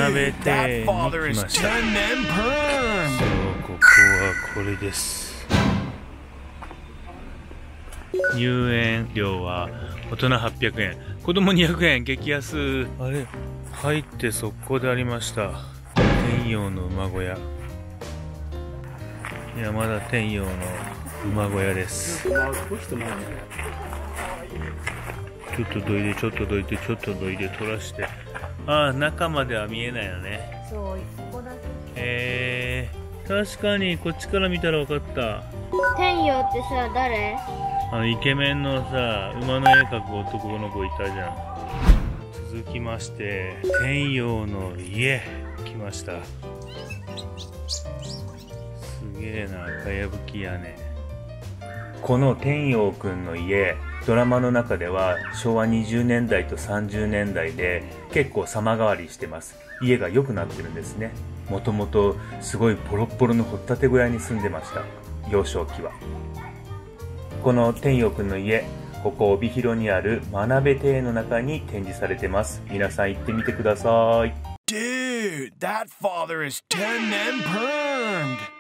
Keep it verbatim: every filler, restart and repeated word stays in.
べてに来ました。そう、ここはこれです。入園料は大人はっぴゃくえん、子供にひゃくえん、激安。あれ、入って速攻でありました。天陽の馬小屋、山田天陽の馬小屋です。ちょっとどいて、ちょっとどいて、ちょっとどいて、取らして。ああ、中までは見えないよね。 そう、ここだけ。 えー、確かにこっちから見たら分かった。 天陽ってさ、誰？ あのイケメンのさ、馬の絵描く男の子いたじゃん。続きまして天陽の家来ました。すげえな、かやぶき屋根。この天陽くんの家、ドラマの中ではしょうわにじゅうねんだいとさんじゅうねんだいで結構様変わりしてます。家が良くなってるんですね。もともとすごいポロッポロの掘ったて小屋に住んでました、幼少期は。この天陽くんの家、ここ帯広にある真鍋庭園の中に展示されてます。皆さん行ってみてください。 Dude, that father is ten and permed.